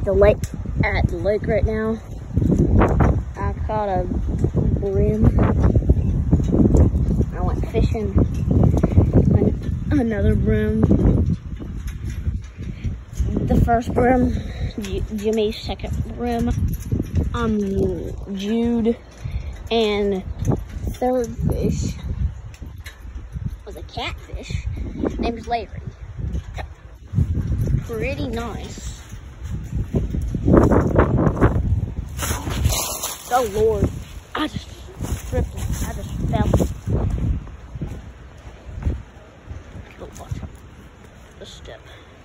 the lake right now. I caught a brim. I went fishing. Another brim. The first brim, Jimmy's second brim. Jude, and third fish was a catfish named Larry. Pretty nice. Oh Lord, I just tripped it. I just fell. Go watch out. This step.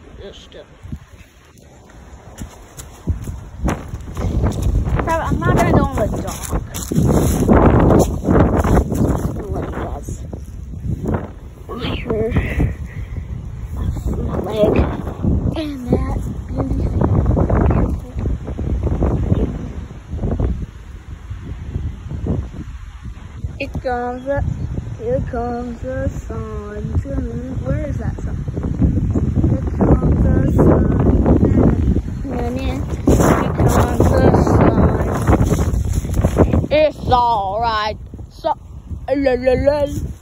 I'm not gonna go on the dock. I'm gonna let you guys hear my leg and that beauty. Here comes the sun. Where is that sun? Here comes the sun. Here comes the sun. It's alright. So, la la la.